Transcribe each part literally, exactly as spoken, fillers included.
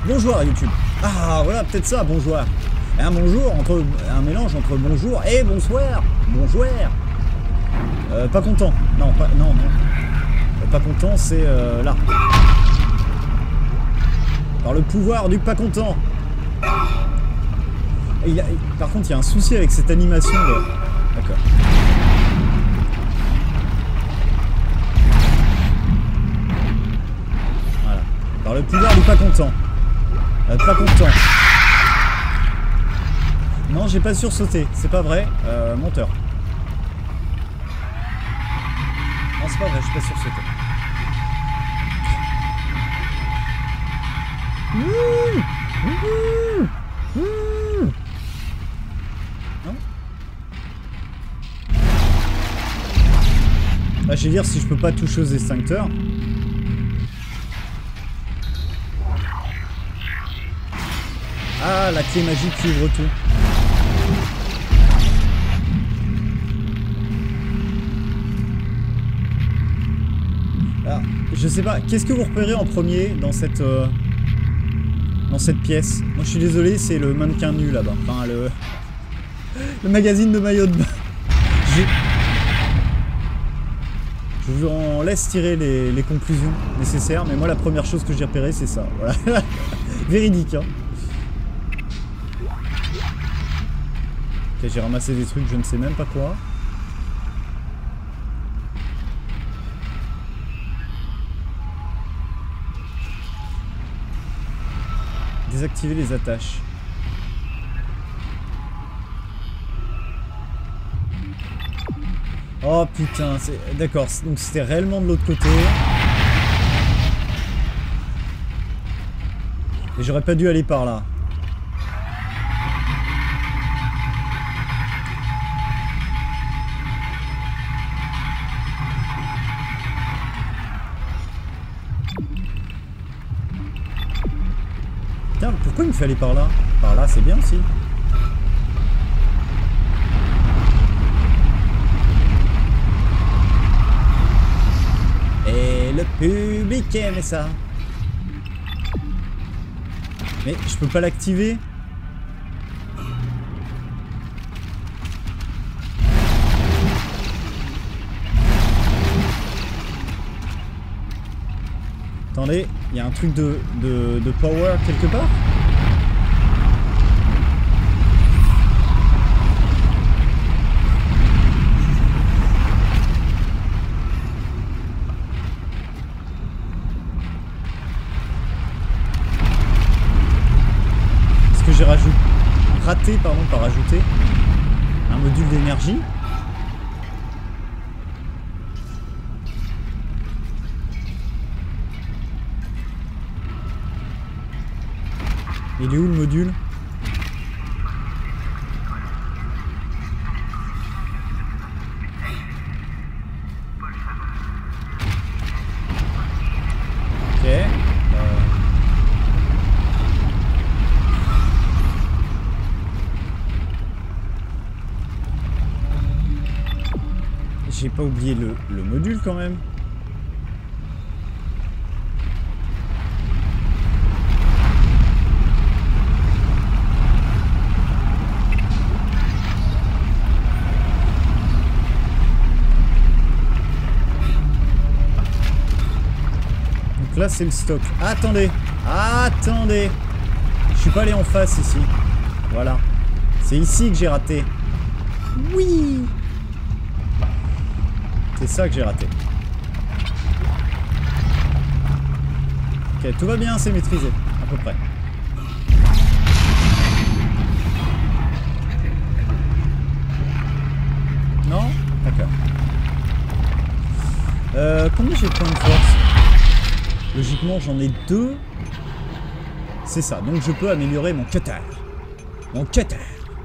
Bonjour à YouTube. Ah voilà, peut-être ça, bonjour. Un bonjour, entre, un mélange entre bonjour et bonsoir. Bonjour. Euh, pas content. Non, pas, non, non. Euh, pas content, c'est euh, là. Par le pouvoir du pas content. Et il a, par contre, il y a un souci avec cette animation de... D'accord. Voilà. Par le pouvoir du pas content. Euh, pas content. Non, j'ai pas sursauté. C'est pas vrai. Euh, menteur. Non, c'est pas vrai, j'ai pas sursauté. Ouh, ouh, ouh. Non. Ah, je vais dire si je peux pas toucher aux extincteurs. Ah, la clé magique qui ouvre tout. Alors, je sais pas, qu'est-ce que vous repérez en premier dans cette euh, dans cette pièce? Moi je suis désolé, c'est le mannequin nu là-bas. Enfin le le magazine de maillot de bain. Je vous en laisse tirer les, les conclusions nécessaires, mais moi la première chose que j'ai repérée c'est ça. Voilà. Véridique, hein. Ok, j'ai ramassé des trucs, je ne sais même pas quoi. Désactiver les attaches. Oh putain, d'accord, donc c'était réellement de l'autre côté. Et j'aurais pas dû aller par là. Putain, pourquoi il me fait aller par là? Par là, c'est bien aussi. Et le public aime ça. Mais je peux pas l'activer. Attendez, il y a un truc de, de, de power quelque part? Est-ce que j'ai rajouté, raté pardon, par rajouter un module d'énergie? Il est où le module? Ok. Euh... J'ai pas oublié le, le module quand même. Là c'est le stock. Attendez, attendez. Je suis pas allé en face ici. Voilà. C'est ici que j'ai raté. Oui. C'est ça que j'ai raté. Ok, tout va bien, c'est maîtrisé. À peu près. Non? D'accord. Euh, combien j'ai de points de force? Logiquement, j'en ai deux. C'est ça. Donc, je peux améliorer mon cutter. Mon cutter.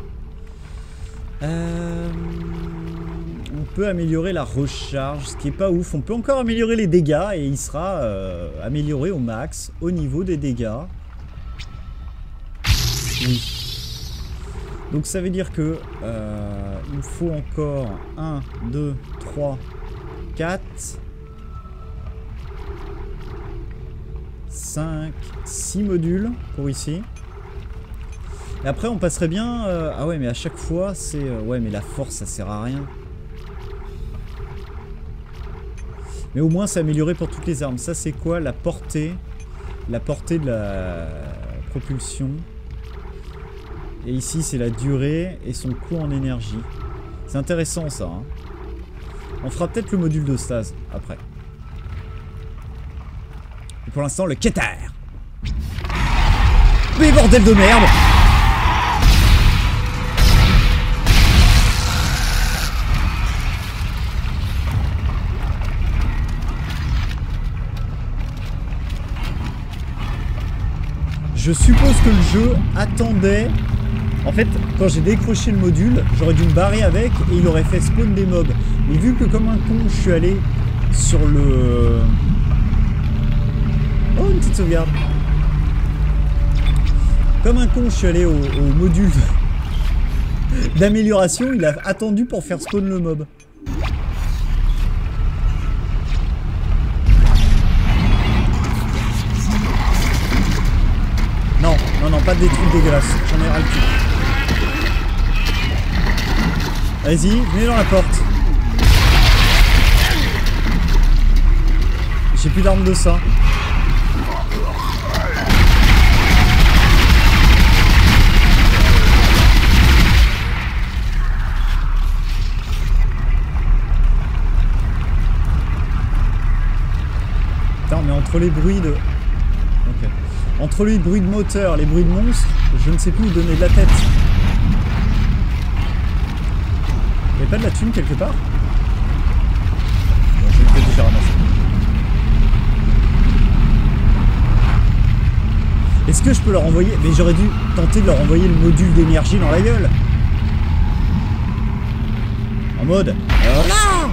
Euh... On peut améliorer la recharge, ce qui est pas ouf. On peut encore améliorer les dégâts et il sera euh, amélioré au max, au niveau des dégâts. Oui. Donc, ça veut dire que euh, il me faut encore un, deux, trois, quatre... cinq, six modules pour ici. Et après, on passerait bien... Euh, ah ouais, mais à chaque fois, c'est... Euh, ouais, mais la force, ça sert à rien. Mais au moins, c'est amélioré pour toutes les armes. Ça, c'est quoi? La portée. La portée de la propulsion. Et ici, c'est la durée et son coût en énergie. C'est intéressant, ça. Hein. On fera peut-être le module de stase, après. Et pour l'instant, le Keter. Mais bordel de merde! Je suppose que le jeu attendait... En fait, quand j'ai décroché le module, j'aurais dû me barrer avec et il aurait fait spawn des mobs. Mais vu que comme un con, je suis allé sur le... Oh, une petite sauvegarde. Comme un con, je suis allé au, au module d'amélioration, il a attendu pour faire spawn le mob. Non, non, non, pas des trucs dégueulasses. J'en ai ras le cul. Allez-y, venez dans la porte. J'ai plus d'armes de ça. Putain, mais entre les bruits de... Ok. Entre les bruits de moteur, les bruits de monstres, je ne sais plus où donner de la tête. Il n'y a pas de la thune quelque part? Bon, je vais peut-être déjà ramasser. Est-ce que je peux leur envoyer... Mais j'aurais dû tenter de leur envoyer le module d'énergie dans la gueule. En mode... Alors là,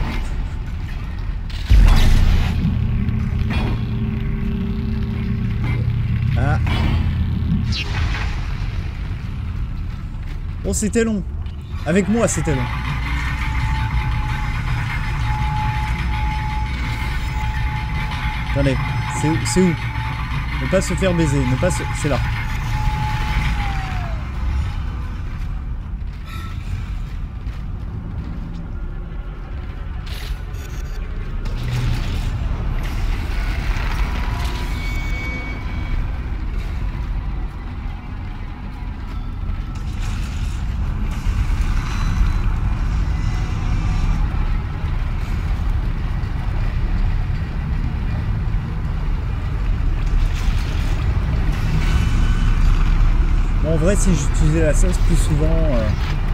ah. Oh, c'était long. Avec moi, c'était long. Attendez, c'est où, c'est où? Ne pas se faire baiser, ne pas se... C'est là. En vrai, si j'utilisais la sauce plus souvent... Euh...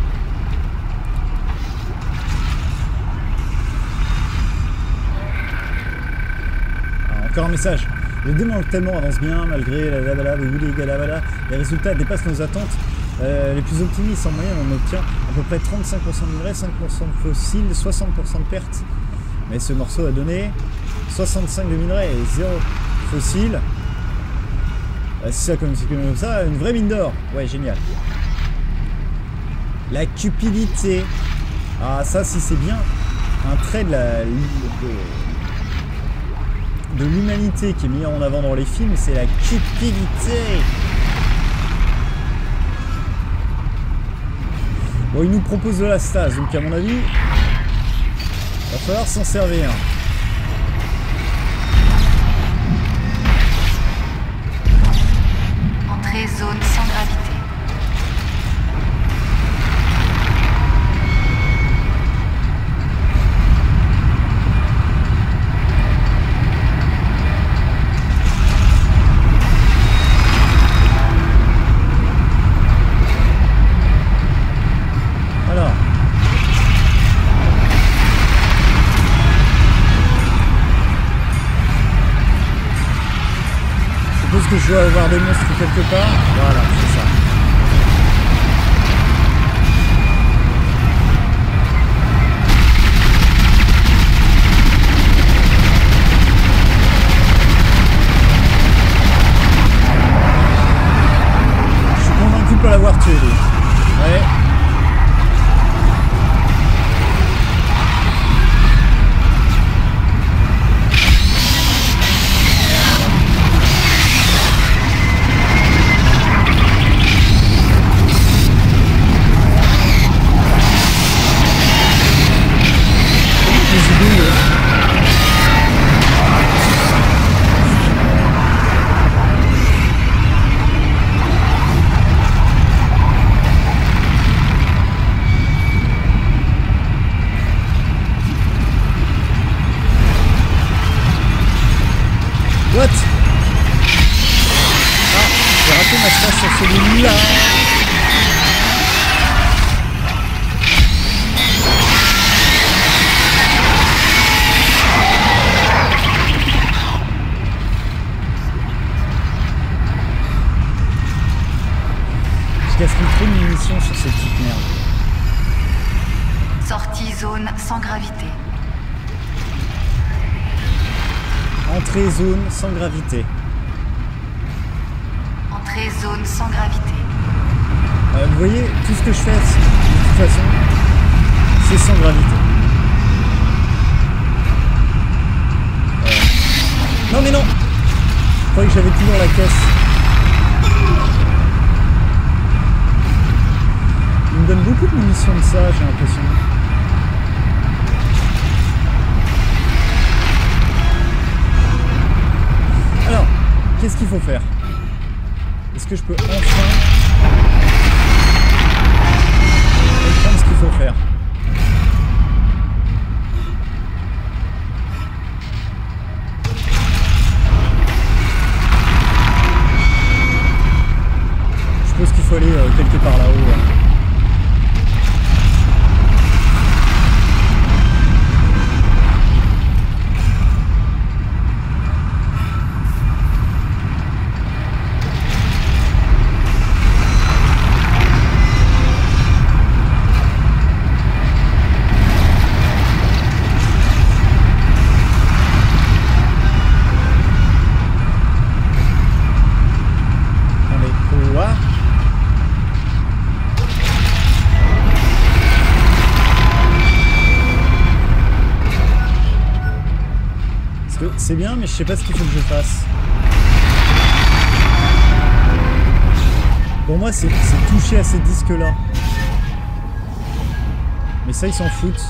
Ah, encore un message. Le démantèlement avance bien malgré la la la les résultats dépassent nos attentes euh, les plus optimistes. En moyenne, on obtient à peu près trente-cinq pour cent de minerais, cinq pour cent de fossiles, soixante pour cent de pertes. Mais ce morceau a donné soixante-cinq de minerais et zéro fossile. C'est ça comme, comme ça, une vraie mine d'or. Ouais, génial. La cupidité. Ah, ça, si c'est bien un trait de la de, de l'humanité qui est mis en avant dans les films, c'est la cupidité. Bon, il nous propose de la stase, donc à mon avis, il va falloir s'en servir. Zone sans gravité. Alors. Je suppose que je dois avoir des monstres quelque part. Voilà, c'est ça. Je suis convaincu de pas l'avoir tué, lui. Ouais. ma stage sur celui-là. Je gaspille trop de munitions sur cette petite merde. Sortie zone sans gravité. Entrée zone sans gravité. Entrée zone sans gravité. Euh, vous voyez, tout ce que je fais, de toute façon, c'est sans gravité. Euh... Non mais non, je croyais que j'avais tout dans la caisse. Il me donne beaucoup de munitions de ça, j'ai l'impression. Alors, qu'est-ce qu'il faut faire? Est-ce que je peux enfin comprendre ce qu'il faut faire? Je suppose qu'il faut aller euh, quelque part là-haut. Ouais. C'est bien, mais je sais pas ce qu'il faut que je fasse. Pour moi, c'est toucher à ces disques-là. Mais ça, ils s'en foutent.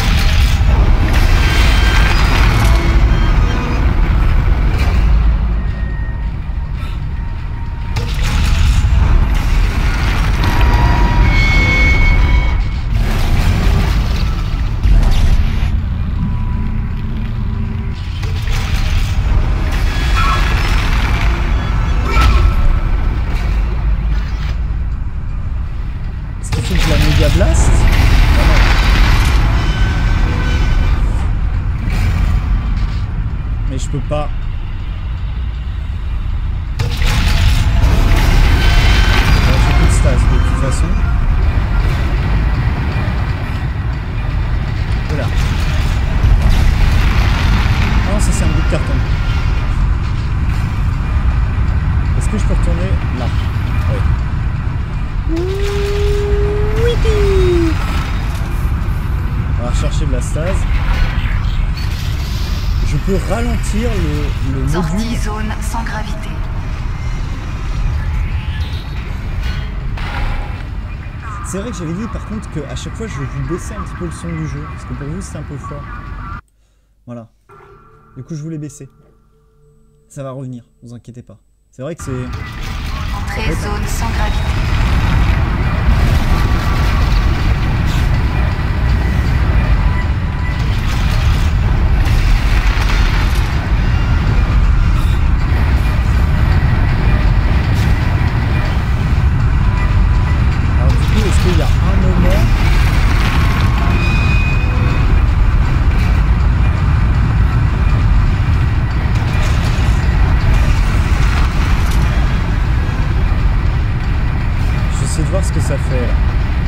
Blast? Mais je peux pas. J'ai plus de stats de toute façon. Voilà. Non, ça c'est un bout de carton. Est-ce que je peux retourner là? Oui. On va rechercher de la stase. Je peux ralentir le, le Sortie module. zone sans gravité. C'est vrai que j'avais dit par contre qu'à chaque fois je vous baissais un petit peu le son du jeu. Parce que pour vous c'est un peu fort. Voilà. Du coup je voulais baisser. Ça va revenir, vous inquiétez pas. C'est vrai que c'est... Entrée zone sans gravité. Il y a un moment j'essaie de voir ce que ça fait là.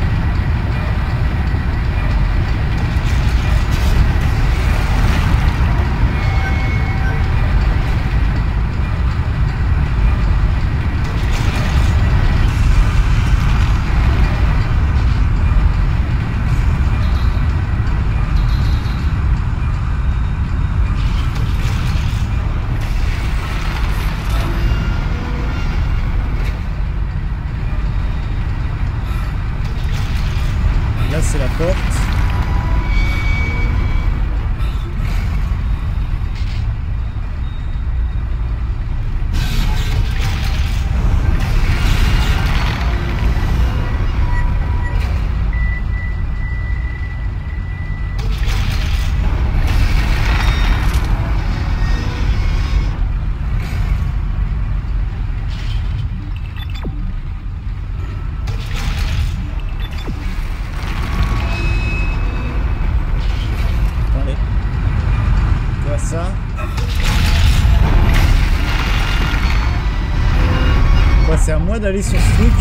Là c'est la porte. quoi? C'est à moi d'aller sur ce truc?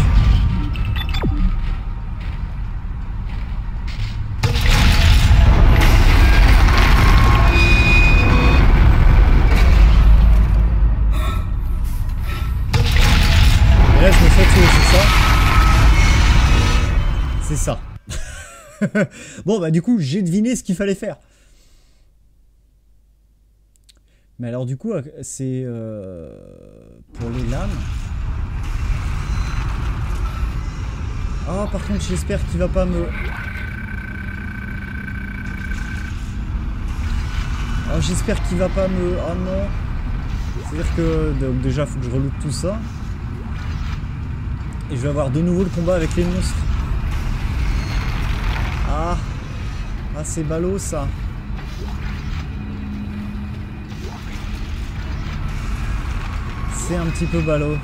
Et là, je me fais tuer, c'est ça? C'est ça. Bon, bah du coup, j'ai deviné ce qu'il fallait faire. Mais alors du coup, c'est euh, pour les lames. Ah, par contre, j'espère qu'il va pas me... Ah, j'espère qu'il va pas me... Ah non. C'est-à-dire que donc, déjà, il faut que je reloute tout ça. Et je vais avoir de nouveau le combat avec les monstres. Ah. Ah, c'est ballot, ça. C'est un petit peu ballot.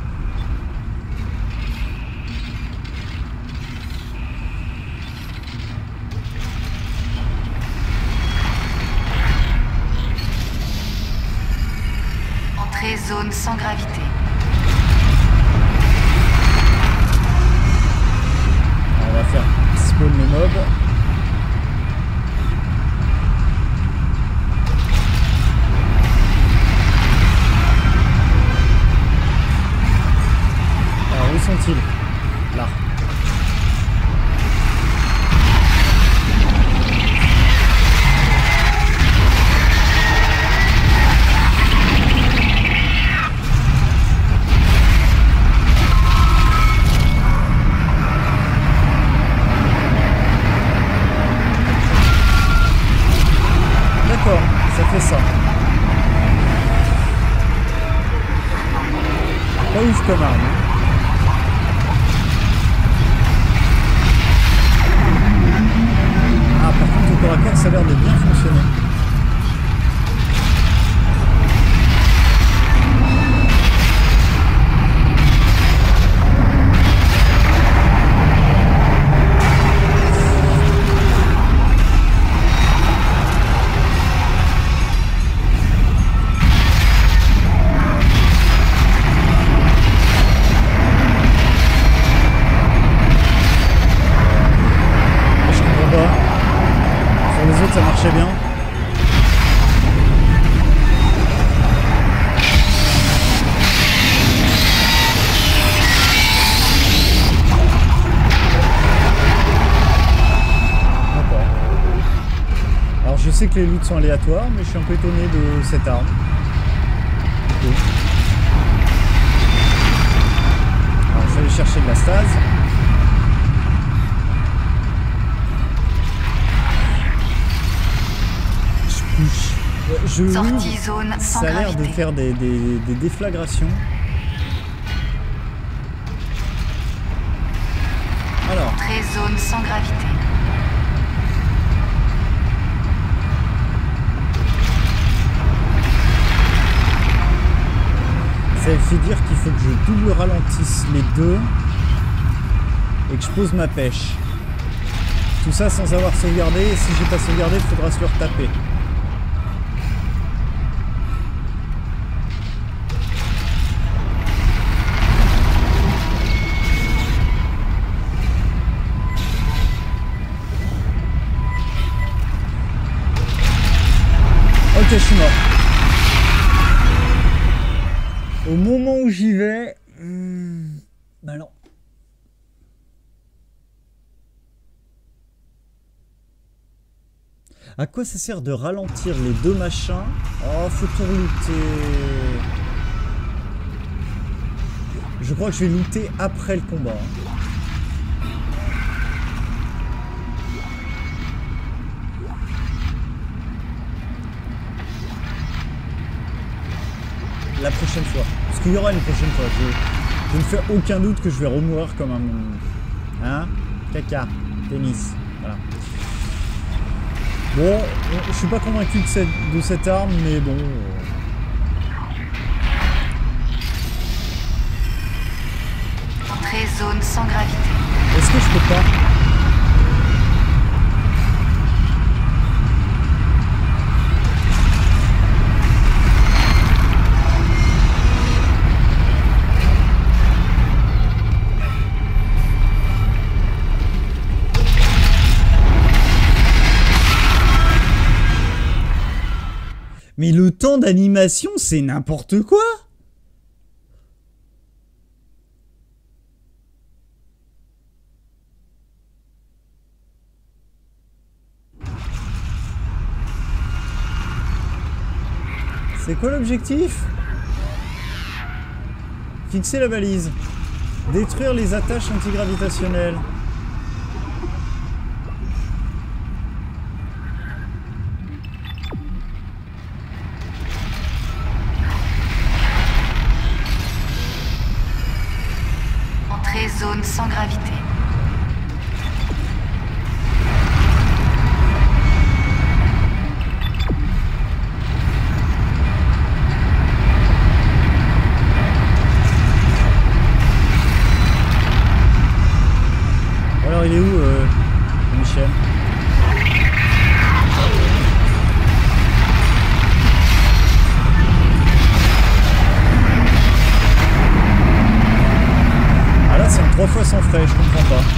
Entrée zone sans gravité. On va faire spawn les mobs. Où sont-ils? Là. D'accord, ça fait ça. Pas ouf comme arme. Ah, par contre, au corps à corps, ça a l'air de bien fonctionner. Ça marchait bien. D'accord. Alors je sais que les loots sont aléatoires, mais je suis un peu étonné de cette arme. Okay. Alors je vais aller chercher de la stase. Je Sortie zone sans ça a l'air de gravité. faire des, des, des déflagrations. Alors. Entrée zone sans gravité. Ça fait dire qu'il faut que je double ralentisse les deux et que je pose ma pêche. Tout ça sans avoir sauvegardé, et si j'ai pas sauvegardé, il faudra se le retaper. Ok, je suis mort. Au moment où j'y vais... Hmm, bah non. À quoi ça sert de ralentir les deux machins? Oh, faut tout looter. Je crois que je vais looter après le combat. La prochaine fois. Parce qu'il y aura une prochaine fois. Je, je ne fais aucun doute que je vais remourir comme un... Hein? Caca. Tennis. Voilà. Bon, je suis pas convaincu de cette, de cette arme, mais bon... Entrée zone sans gravité. Est-ce que je peux pas... Mais le temps d'animation, c'est n'importe quoi. C'est quoi l'objectif? Fixer la balise. Détruire les attaches antigravitationnelles. Entrée zone sans gravité. Alors il est où euh, Michel? Ah là c'est en trois fois sans frais, je comprends pas.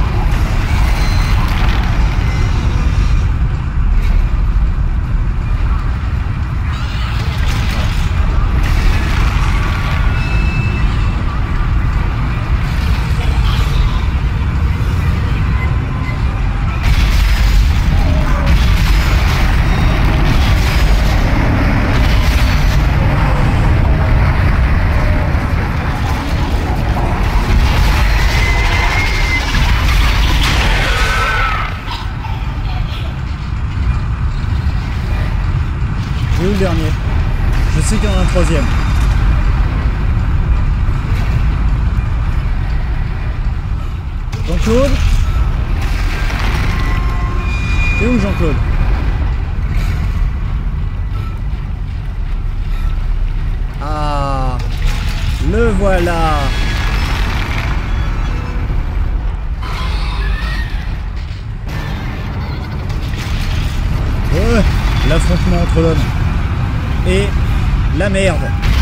Et où le dernier? Je sais qu'il y en a un troisième. Jean-Claude? Et où Jean-Claude? Ah, le voilà. Ouais, l'affrontement entre l'homme et la merde.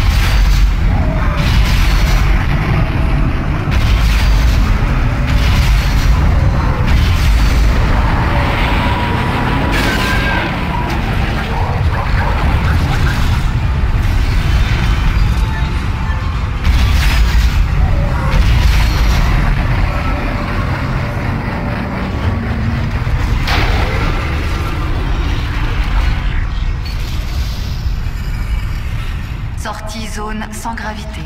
Sortie zone sans gravité.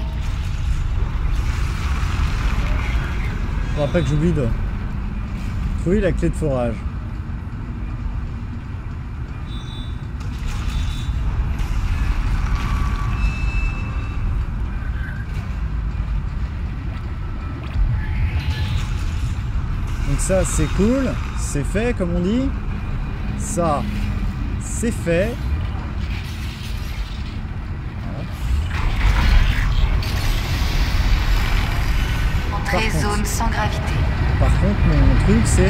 Faudra pas que j'oublie de trouver la clé de forage. Donc ça c'est cool, c'est fait comme on dit. Ça c'est fait. Entrée zone sans gravité. Par contre, mon truc, c'est...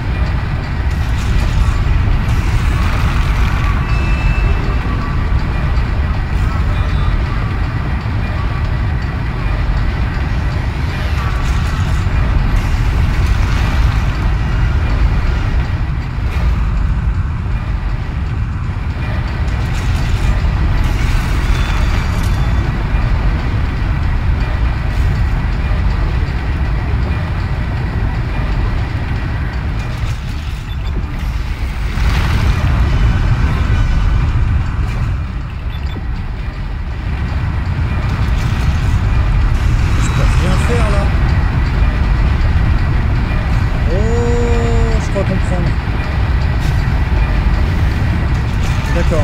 D'accord.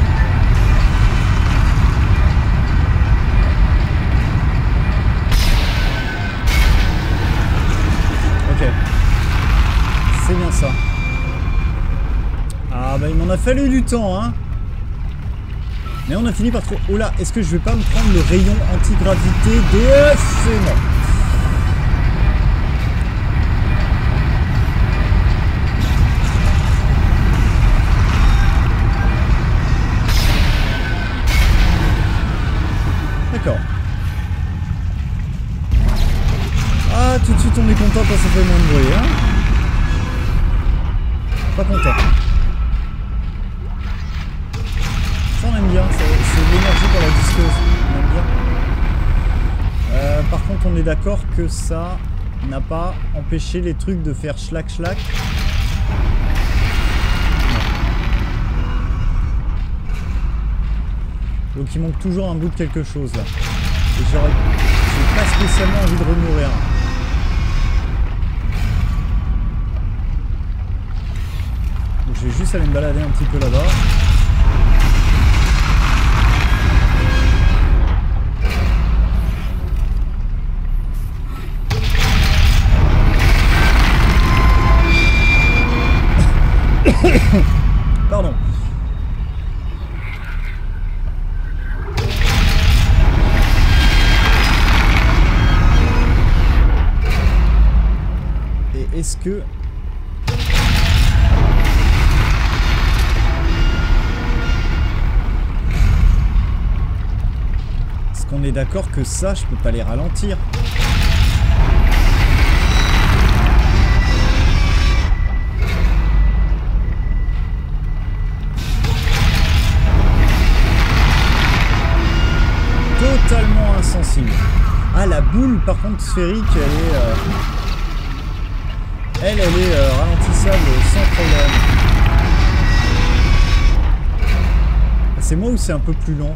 Ok. C'est bien ça. Ah bah il m'en a fallu du temps, hein. Mais on a fini par trouver... Oh là, est-ce que je vais pas me prendre le rayon antigravité de... C'est non. D'accord. Ah, tout de suite on est content quand ça fait moins de bruit, hein. Pas content. Ça on aime bien, c'est de l'énergie pour la disqueuse. On aime bien. Euh, par contre on est d'accord que ça n'a pas empêché les trucs de faire schlack schlack. Donc il manque toujours un bout de quelque chose là. Et j'aurais pas spécialement envie de remourir. Donc je vais juste aller me balader un petit peu là-bas. Pardon. Et est-ce que... Est-ce qu'on est d'accord que ça, je peux pas les ralentir? Totalement insensible. Ah, la boule par contre sphérique, elle est euh... elle, elle est euh, ralentissable sans problème. C'est moi ou c'est un peu plus lent?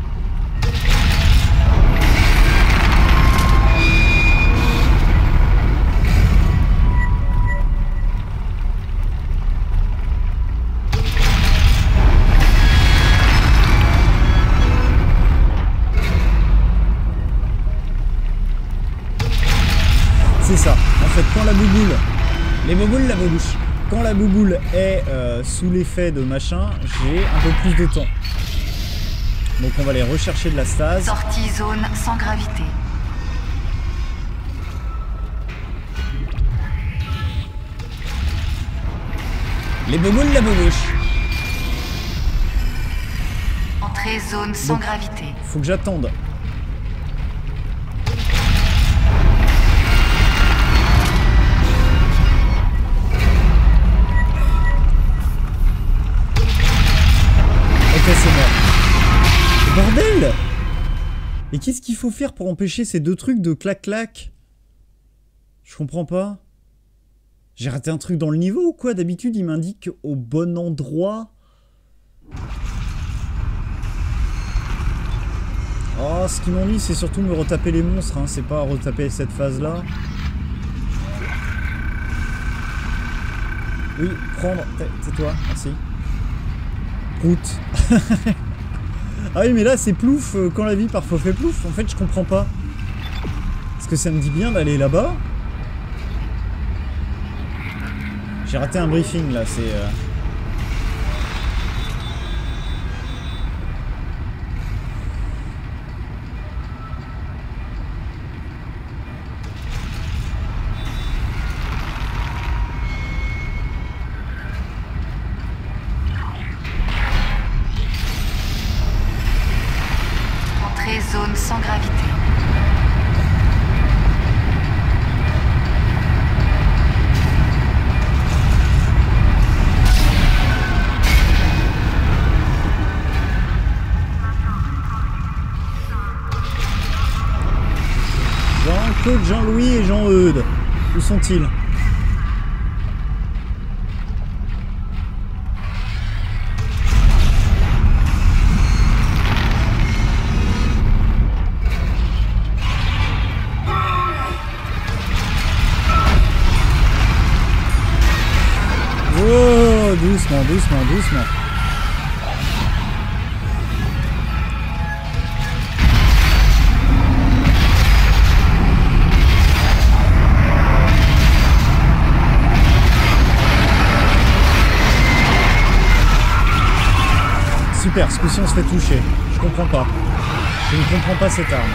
C'est ça. En fait, quand la bouboule, les bouboules, la boulouche, quand la bouboule est euh, sous l'effet de machin, j'ai un peu plus de temps. Donc on va aller rechercher de la stase. Sortie zone sans gravité. Les bouboules, la boulouche. Entrée zone sans Donc, gravité. faut que j'attende. Ok, c'est mort. Bordel! Et qu'est-ce qu'il faut faire pour empêcher ces deux trucs de clac-clac? Je comprends pas. J'ai raté un truc dans le niveau ou quoi? D'habitude, il m'indique au bon endroit. Oh, ce qui m'ennuie, c'est surtout me retaper les monstres, hein. C'est pas retaper cette phase-là. Oui, prendre... Tais-toi, merci. Route. Ah oui, mais là, c'est plouf. euh, Quand la vie parfois fait plouf. En fait, je comprends pas. Est-ce que ça me dit bien d'aller là-bas? J'ai raté un briefing, là. C'est... Euh... Zone sans gravité. Jean-Claude, Jean-Louis et Jean-Eudes. Où sont-ils? Oh, doucement, doucement, doucement. Super, ce coup-ci on se fait toucher. Je comprends pas. Je ne comprends pas cette arme.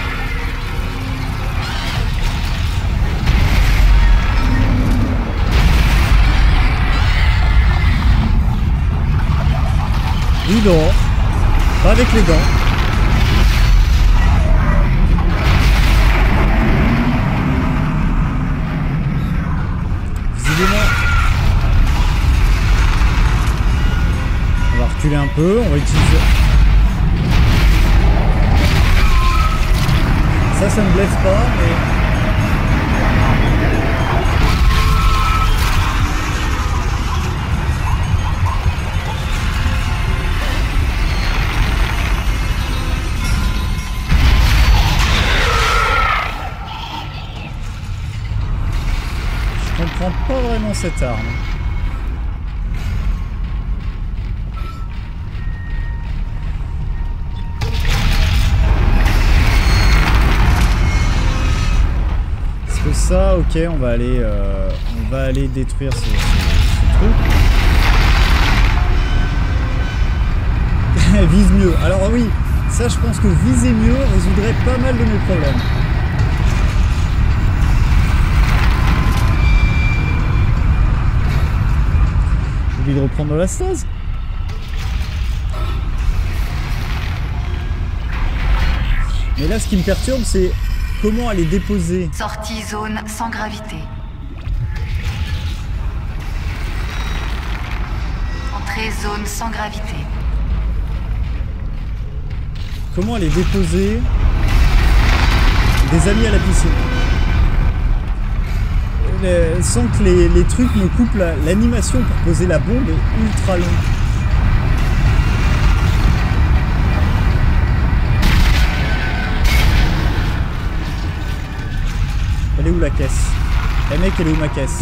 Oui, dehors. Pas avec les dents. Visiblement. On va reculer un peu. On va utiliser... Ça, ça me blesse pas, mais... Je comprends pas vraiment cette arme. Parce que ça, ok, on va aller, euh, on va aller détruire ce, ce, ce truc. Vise mieux. Alors oui, ça, je pense que viser mieux résoudrait pas mal de mes problèmes. De reprendre la stase. Mais là, ce qui me perturbe, c'est comment aller déposer. Sortie zone sans gravité. Entrée zone sans gravité. Comment aller déposer des amis à la piscine. Les, sans que les, les trucs me coupent l'animation la, pour poser la bombe est ultra long. Elle est où la caisse? Eh mec, elle est où ma caisse?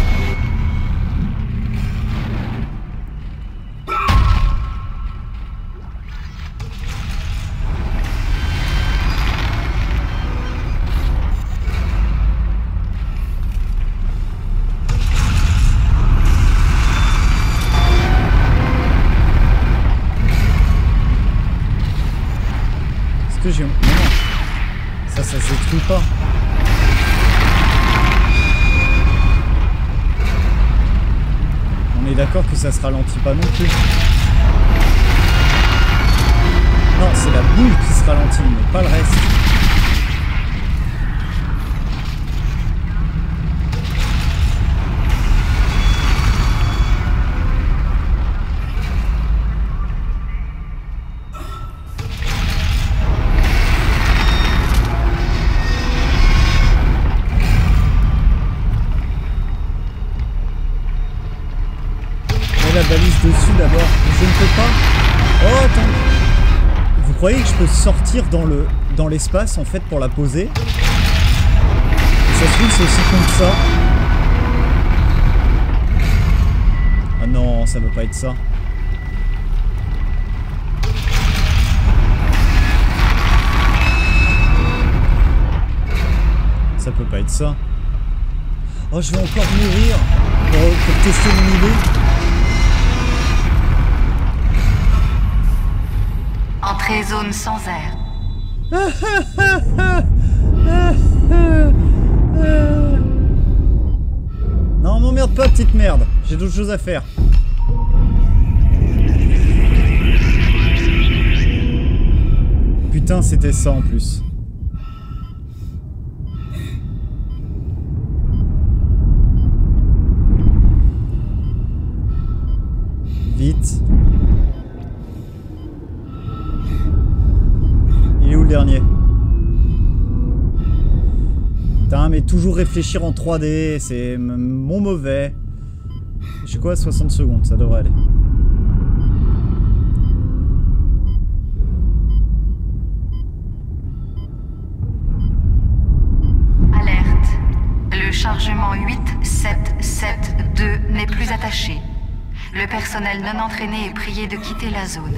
Que j'ai... Non, ça, ça se détruit pas. On est d'accord que ça se ralentit pas non plus. Non, c'est la boule qui se ralentit, mais pas le reste. La balise dessus d'abord, je ne peux pas. Oh attends, vous croyez que je peux sortir dans le dans l'espace en fait pour la poser? Ça se trouve c'est aussi con que ça. Ah non, ça veut pas être ça. Ça peut pas être ça. Oh, je vais encore mourir pour, pour tester mon idée. Entrée zone sans air. Non, m'emmerde pas, petite merde. J'ai d'autres choses à faire. Putain, c'était ça en plus. Vite. Il est où le dernier? Putain, mais toujours réfléchir en trois D, c'est mon mauvais. J'ai quoi? soixante secondes, ça devrait aller. Alerte. Le chargement huit sept sept deux n'est plus attaché. Le personnel non entraîné est prié de quitter la zone.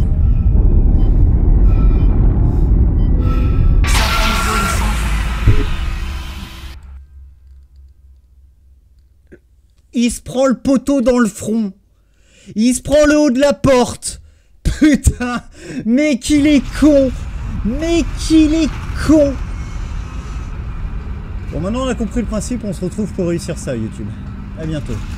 Il se prend le poteau dans le front. Il se prend le haut de la porte. Putain, mais qu'il est con. Mais qu'il est con. Bon, maintenant on a compris le principe, on se retrouve pour réussir ça, YouTube. À bientôt.